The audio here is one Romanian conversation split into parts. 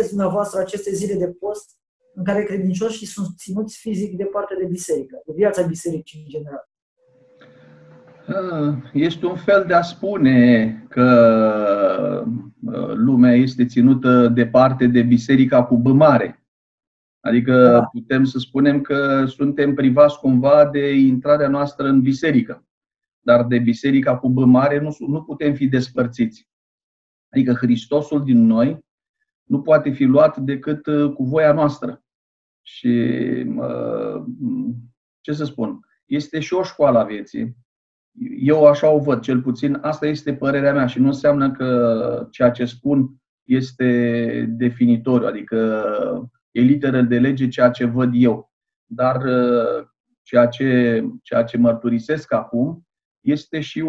vedeți dumneavoastră aceste zile de post în care credincioșii sunt ținuți fizic departe de biserică, de viața bisericii în general? Este un fel de a spune că lumea este ținută departe de biserica cu B mare. Adică putem să spunem că suntem privați cumva de intrarea noastră în biserică. Dar de biserica cu B mare nu putem fi despărțiți. Adică Hristosul din noi nu poate fi luat decât cu voia noastră. Și ce să spun, este și o școală a vieții. Eu așa o văd, cel puțin asta este părerea mea și nu înseamnă că ceea ce spun este definitoriu, adică e literă de lege ceea ce văd eu. Dar ceea ce mărturisesc acum este și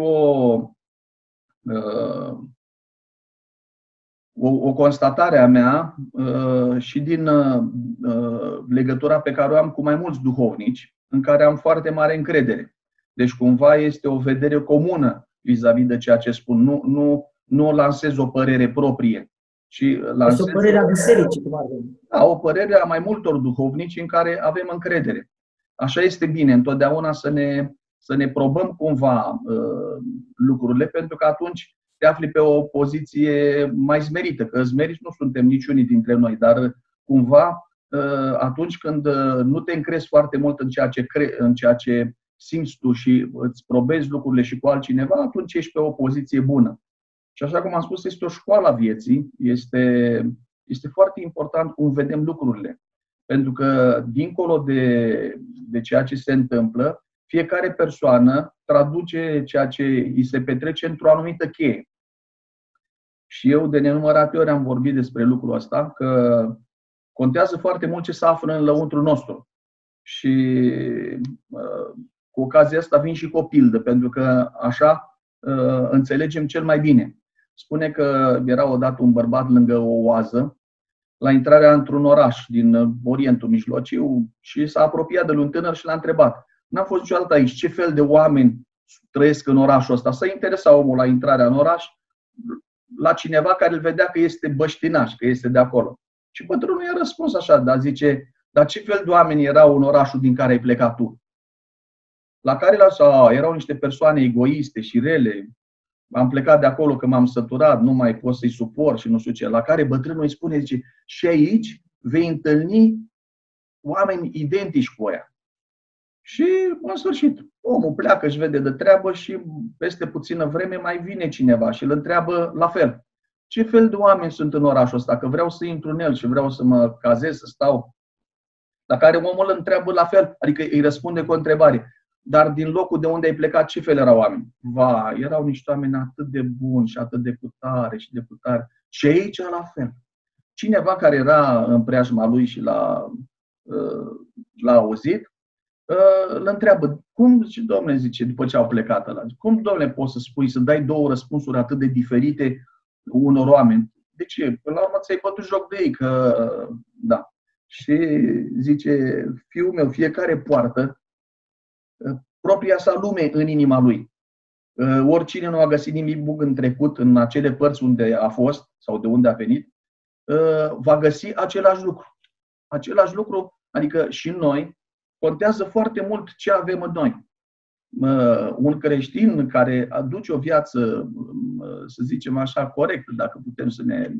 o constatare a mea și din legătura pe care o am cu mai mulți duhovnici, în care am foarte mare încredere. Deci cumva este o vedere comună vis-a-vis de ceea ce spun. Nu lansez o părere proprie, ci lansez o părere a bisericii, cum ar veni. Da, o părere a mai multor duhovnici în care avem încredere. Așa este bine, întotdeauna să ne probăm cumva lucrurile, pentru că atunci te afli pe o poziție mai smerită, că smeriți nu suntem niciunii dintre noi, dar cumva atunci când nu te încrezi foarte mult în ceea ce simți tu și îți probezi lucrurile și cu altcineva, atunci ești pe o poziție bună. Și așa cum am spus, este o școală a vieții, este foarte important cum vedem lucrurile. Pentru că, dincolo de ceea ce se întâmplă, fiecare persoană traduce ceea ce îi se petrece într-o anumită cheie. Și eu de nenumărate ori am vorbit despre lucrul ăsta, că contează foarte mult ce se află în lăuntrul nostru. Și cu ocazia asta vin și cu o pildă, pentru că așa înțelegem cel mai bine. Spune că era odată un bărbat lângă o oază, la intrarea într-un oraș din Orientul Mijlociu și s-a apropiat de un tânăr și l-a întrebat: n-am fost niciodată aici, ce fel de oameni trăiesc în orașul ăsta? S-a interesat omul la intrarea în oraș la cineva care îl vedea că este băștinaș, că este de acolo. Și bătrânul i-a răspuns așa, dar zice: dar ce fel de oameni erau în orașul din care ai plecat tu? La care erau niște persoane egoiste și rele. Am plecat de acolo că m-am săturat, nu mai pot să-i suport și nu știu ce. La care bătrânul îi spune, zice: și aici vei întâlni oameni identici cu ăia. Și în sfârșit, omul pleacă, își vede de treabă și peste puțină vreme mai vine cineva și îl întreabă la fel: ce fel de oameni sunt în orașul ăsta? Că vreau să intru în el și vreau să mă cazez, să stau. La care omul îl întreabă la fel, adică îi răspunde cu o întrebare: dar din locul de unde ai plecat, ce fel erau oameni? Erau niște oameni atât de buni și atât de putare și de putare. Și aici la fel. Cineva care era în preajma lui și l-a auzit, îl întreabă: cum, domnule, zice, după ce au plecat ăla, cum, domnule, poți să spui, să dai două răspunsuri atât de diferite unor oameni? De ce? Până la urmă ți-ai bătut joc de ei, că da. Și zice: fiul meu, fiecare poartă propria sa lume în inima lui. Oricine nu a găsit nimic bun în trecut, în acele părți unde a fost sau de unde a venit, va găsi același lucru. Același lucru, adică și noi, contează foarte mult ce avem în noi. Un creștin care aduce o viață, să zicem așa, corectă, dacă putem să ne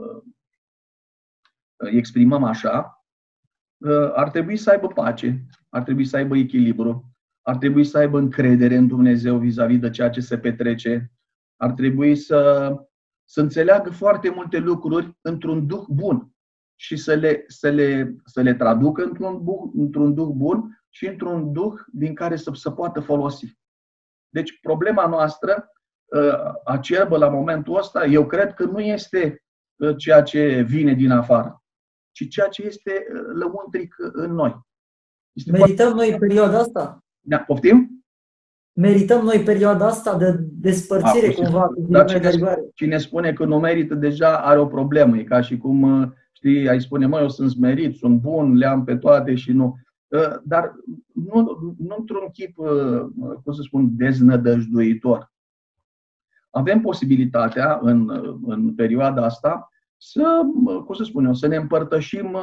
exprimăm așa, ar trebui să aibă pace, ar trebui să aibă echilibru, ar trebui să aibă încredere în Dumnezeu vis-a-vis de ceea ce se petrece, ar trebui să înțeleagă foarte multe lucruri într-un duh bun și să le traducă într-un duh bun și într-un duh din care să se poată folosi. Deci problema noastră, acerbă la momentul ăsta, eu cred că nu este ceea ce vine din afară, ci ceea ce este lăuntric în noi. Merităm noi perioada asta? Da, poftim? Merităm noi perioada asta de despărțire cumva? Dar cine spune că nu merită, deja are o problemă. E ca și cum, știi, ai spune: mă, eu sunt smerit, sunt bun, le am pe toate și nu. Dar nu într-un chip, cum să spun, deznădăjduitor. Avem posibilitatea în perioada asta cum să spun eu, să ne împărtășim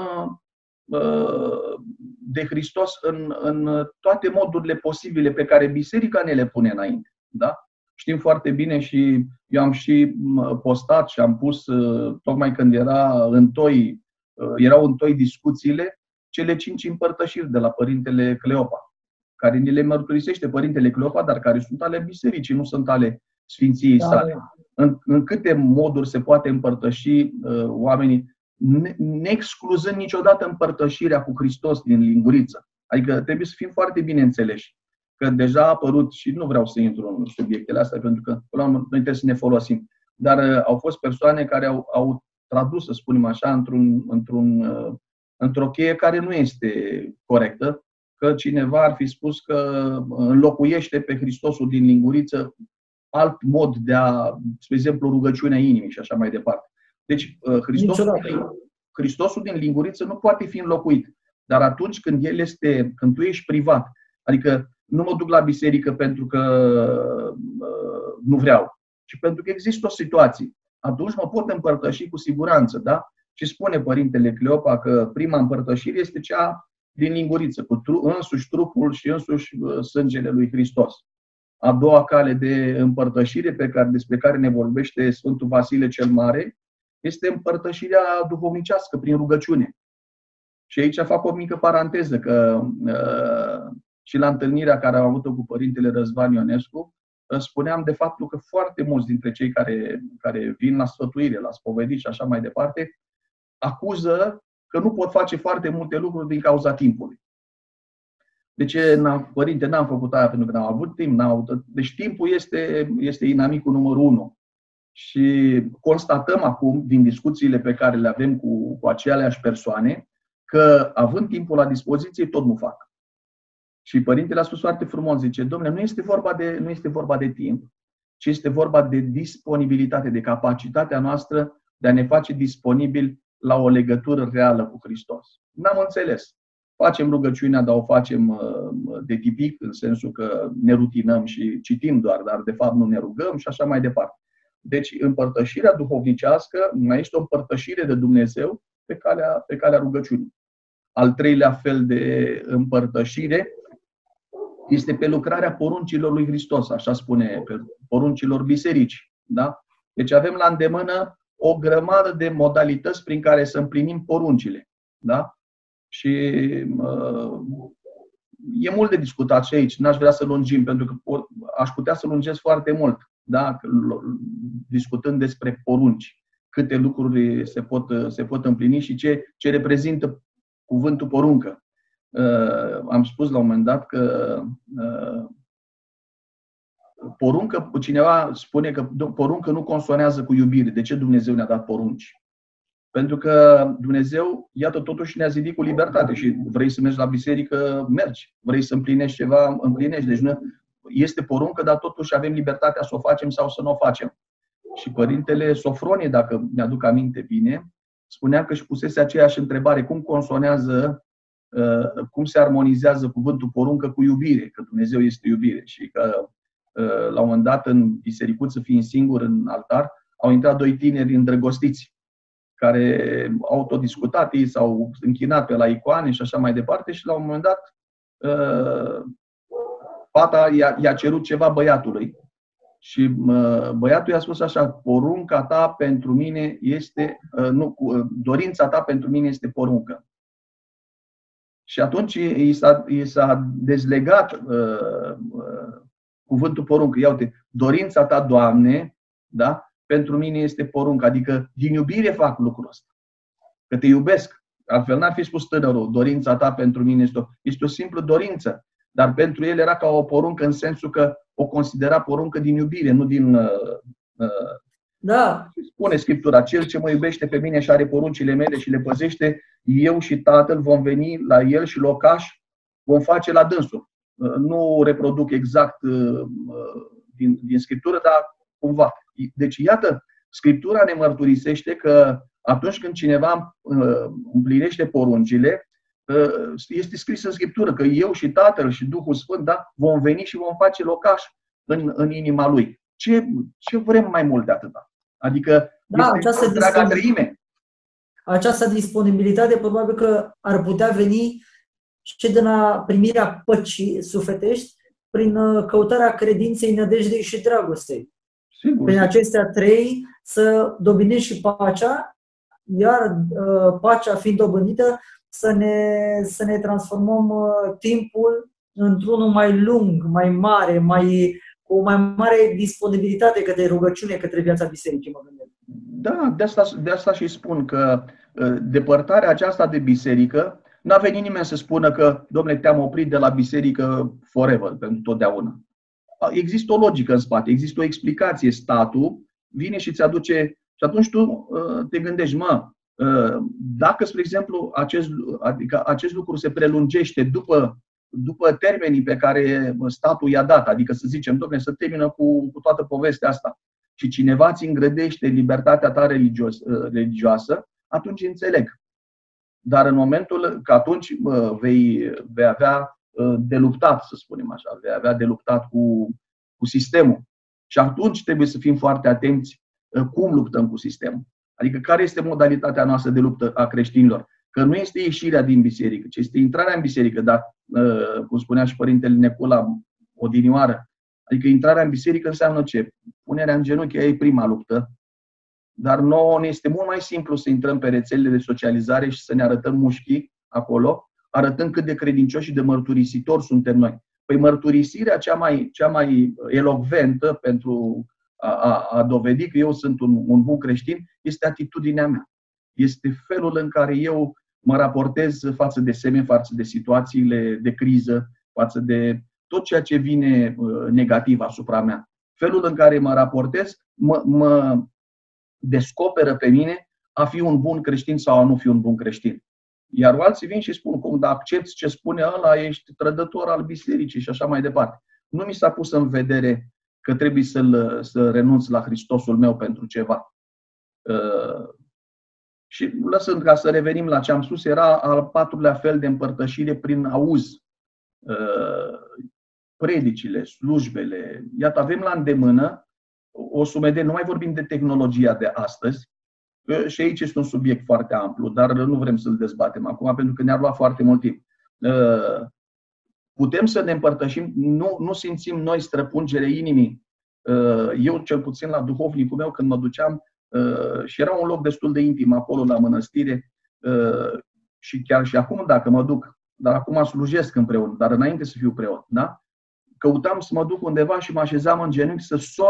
de Hristos în toate modurile posibile pe care biserica ne le pune înainte. Da? Știm foarte bine și eu am și postat și am pus, tocmai când erau întoi discuțiile, cele 5 împărtășiri de la Părintele Cleopa, care ni le mărturisește Părintele Cleopa, dar care sunt ale bisericii, nu sunt ale Sfinției sale. În câte moduri se poate împărtăși oamenii, neexcluzând niciodată împărtășirea cu Hristos din linguriță. Adică trebuie să fim foarte bine înțeleși. Că deja a apărut, și nu vreau să intru în subiectele astea, pentru că noi trebuie să ne folosim, dar au fost persoane care au tradus, să spunem așa, într-o cheie care nu este corectă, că cineva ar fi spus că înlocuiește pe Hristosul din linguriță alt mod de a, spre exemplu, rugăciunea inimii și așa mai departe. Deci, Hristosul din linguriță nu poate fi înlocuit. Dar atunci când când tu ești privat, adică nu mă duc la biserică pentru că nu vreau, ci pentru că există o situație, atunci mă pot împărtăși cu siguranță, da? Și spune Părintele Cleopa că prima împărtășire este cea din linguriță, cu însuși trupul și însuși sângele lui Hristos. A doua cale de împărtășire despre care ne vorbește Sfântul Vasile cel Mare este împărtășirea duhovnicească prin rugăciune. Și aici fac o mică paranteză, că și la întâlnirea care am avut-o cu Părintele Răzvan Ionescu, spuneam de faptul că foarte mulți dintre cei care vin la sfătuire, la spovedit și așa mai departe, acuză că nu pot face foarte multe lucruri din cauza timpului. De ce, Părinte, n-am făcut aia? Pentru că n-am avut timp. Deci timpul este inamicul numărul 1. Și constatăm acum, din discuțiile pe care le avem cu aceleași persoane, că având timpul la dispoziție, tot nu fac. Și Părintele a spus foarte frumos, zice, dom'le, nu este vorba de timp, ci este vorba de disponibilitate, de capacitatea noastră de a ne face disponibil la o legătură reală cu Hristos. N-am înțeles. Facem rugăciunea, dar o facem de tipic, în sensul că ne rutinăm și citim doar, dar de fapt nu ne rugăm și așa mai departe. Deci împărtășirea duhovnicească mai este o împărtășire de Dumnezeu pe calea rugăciunii. Al treilea fel de împărtășire este pe lucrarea poruncilor lui Hristos, așa spune, pe poruncilor bisericii. Da? Deci avem la îndemână o grămadă de modalități prin care să împlinim poruncile. Da? Și e mult de discutat și aici, n-aș vrea să lungim, pentru că aș putea să lungesc foarte mult, da? Discutând despre porunci, câte lucruri se pot împlini și ce reprezintă cuvântul poruncă. Am spus la un moment dat că poruncă, cineva spune că poruncă nu consonează cu iubire. De ce Dumnezeu ne-a dat porunci? Pentru că Dumnezeu, iată, totuși ne-a zidit cu libertate și vrei să mergi la biserică, mergi. Vrei să împlinești ceva, împlinești. Deci nu este poruncă, dar totuși avem libertatea să o facem sau să nu o facem. Și Părintele Sofronie, dacă mi-aduc aminte bine, spunea că își pusese aceeași întrebare, cum se armonizează cuvântul poruncă cu iubire, că Dumnezeu este iubire. Și că la un moment dat, în bisericuță, fiind singur în altar, au intrat 2 tineri îndrăgostiți, care au tot discutat, ei s-au închinat pe la icoane și așa mai departe și la un moment dat fata i-a cerut ceva băiatului și băiatul i-a spus așa, porunca ta pentru mine este, dorința ta pentru mine este poruncă. Și atunci i s-a dezlegat cuvântul poruncă. Ia uite, dorința ta, Doamne, da? Pentru mine este poruncă. Adică din iubire fac lucrul ăsta. Că te iubesc. Altfel n-ar fi spus tânărul, dorința ta pentru mine este o simplă dorință. Dar pentru el era ca o poruncă în sensul că o considera poruncă din iubire, nu din... Da. Spune Scriptura, cel ce mă iubește pe mine și are poruncile mele și le păzește, eu și Tatăl vom veni la el și locaș vom face la dânsul. Nu reproduc exact din Scriptură, dar cumva. Deci, iată, Scriptura ne mărturisește că atunci când cineva împlinește poruncile, este scris în Scriptură că eu și Tatăl și Duhul Sfânt, da, vom veni și vom face locaș în inima lui. Ce vrem mai mult de atâta? Adică da, este întreaga treime. această disponibilitate probabil că ar putea veni și din primirea păcii sufletești prin căutarea credinței, nădejdei și dragostei. Sigur. Prin acestea trei să dobinești și pacea, iar pacea fiind dobândită, să ne transformăm timpul într-unul mai lung, mai mare, cu o mai mare disponibilitate către rugăciune, către viața bisericii, mă gândesc. Da, de asta și spun că depărtarea aceasta de biserică, n-a venit nimeni să spună că, dom'le, te-am oprit de la biserică forever, pentru totdeauna. Există o logică în spate, există o explicație. Statul vine și îți aduce. Și atunci tu te gândești, dacă, spre exemplu, acest lucru se prelungește după termenii pe care statul i-a dat, adică să zicem, dom'le, să termină cu toată povestea asta, și cineva îți îngrădește libertatea ta religioasă, atunci înțeleg. Dar în momentul că atunci vei avea de luptat, să spunem așa, vei avea de luptat cu sistemul. Și atunci trebuie să fim foarte atenți cum luptăm cu sistemul. Adică care este modalitatea noastră de luptă a creștinilor. Că nu este ieșirea din biserică, ci este intrarea în biserică, dar, cum spunea și Părintele Necula odinioară, adică intrarea în biserică înseamnă ce? Punerea în genunchi e prima luptă, dar nouă ne este mult mai simplu să intrăm pe rețelele de socializare și să ne arătăm mușchii acolo, arătând cât de credincioși și de mărturisitori suntem noi. Păi mărturisirea cea mai elocventă pentru a dovedi că eu sunt un bun creștin este atitudinea mea. Este felul în care eu mă raportez față de semeni, față de situațiile de criză, față de tot ceea ce vine negativ asupra mea. Felul în care mă raportez mă descoperă pe mine a fi un bun creștin sau a nu fi un bun creștin. Iar alții vin și spun, cum, dacă accepți ce spune ăla, ești trădător al bisericii și așa mai departe. Nu mi s-a pus în vedere că trebuie să renunț la Hristosul meu pentru ceva. Și lăsând, ca să revenim la ce am spus, era al patrulea fel de împărtășire prin auz. Predicile, slujbele. Iată, avem la îndemână o sumedenie, nu mai vorbim de tehnologia de astăzi, și aici este un subiect foarte amplu, dar nu vrem să-l dezbatem acum, pentru că ne-ar lua foarte mult timp. Putem să ne împărtășim, nu simțim noi străpungerea inimii. Eu, cel puțin la duhovnicul meu, când mă duceam, și era un loc destul de intim acolo la mănăstire, și chiar și acum dacă mă duc, dar acum slujesc împreună, dar înainte să fiu preot, da? Căutam să mă duc undeva și mă așezam în genunchi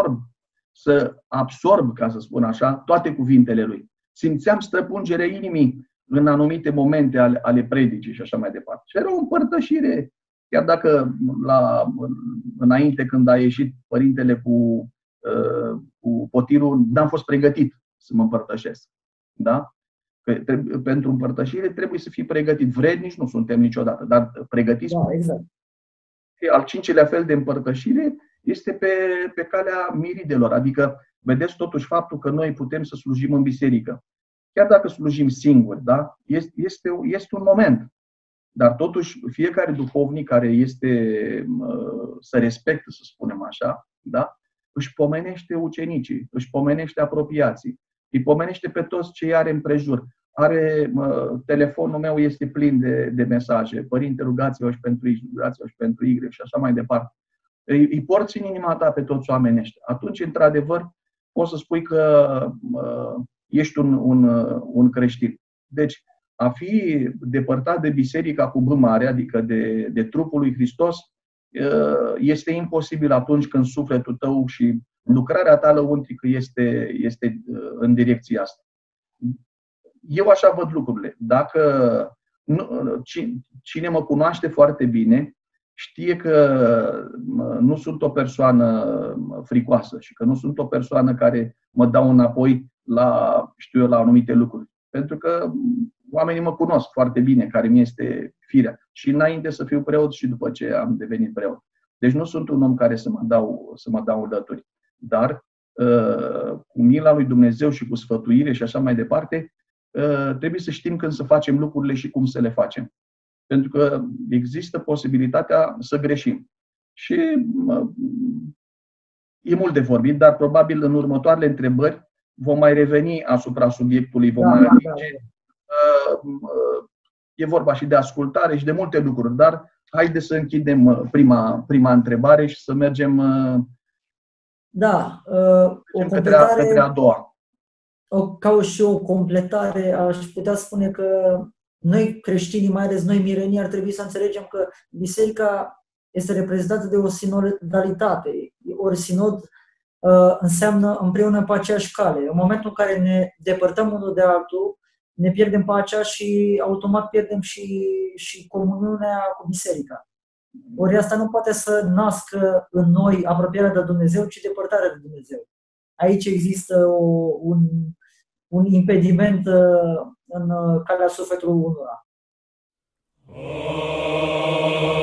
să absorb, ca să spun așa, toate cuvintele lui. Simțeam străpungerea inimii în anumite momente ale predicii și așa mai departe. Și era o împărtășire, chiar dacă înainte, când a ieșit părintele cu potirul, n-am fost pregătit să mă împărtășesc. Da? Pentru împărtășire trebuie să fii pregătit. Vrednici nu suntem niciodată, dar pregătiți. Da, exact. Al cincilea fel de împărtășire este pe calea miridelor. Adică vedeți totuși faptul că noi putem să slujim în biserică. Chiar dacă slujim singuri, da? Este un moment. Dar totuși fiecare duhovnic care să respecte, să spunem așa, da? Își pomenește ucenicii, își pomenește apropiații, îi pomenește pe toți ce are împrejur. Telefonul meu este plin de mesaje. Părinte, rugați-vă și pentru X, rugați-vă și pentru Y și așa mai departe. Îi porți în inima ta pe toți oamenii ăștia. Atunci, într-adevăr, poți să spui că ești un creștin. Deci, a fi depărtat de biserica cu B mare, adică de trupul lui Hristos, este imposibil atunci când sufletul tău și lucrarea ta lăuntrică este în direcția asta. Eu așa văd lucrurile. Dacă cine mă cunoaște foarte bine, știe că nu sunt o persoană fricoasă și că nu sunt o persoană care mă dau înapoi la anumite lucruri. Pentru că oamenii mă cunosc foarte bine, care mi este firea. Și înainte să fiu preot și după ce am devenit preot. Deci nu sunt un om care să mă dau înlături. Dar cu mila lui Dumnezeu și cu sfătuire și așa mai departe, trebuie să știm când să facem lucrurile și cum să le facem. Pentru că există posibilitatea să greșim. Și e mult de vorbit, dar probabil în următoarele întrebări vom mai reveni asupra subiectului, vom mai atinge E vorba și de ascultare și de multe lucruri, dar haideți să închidem prima întrebare și să mergem Da, o către a doua. Ca și o completare, aș putea spune că noi creștinii, mai ales noi mirenii, ar trebui să înțelegem că biserica este reprezentată de o sinodalitate. Ori sinod înseamnă împreună pe aceeași cale. În momentul în care ne depărtăm unul de altul, ne pierdem pacea și automat pierdem și comuniunea cu biserica. Ori asta nu poate să nască în noi apropierea de Dumnezeu, ci depărtarea de Dumnezeu. Aici există un impediment în calea sufletului unora.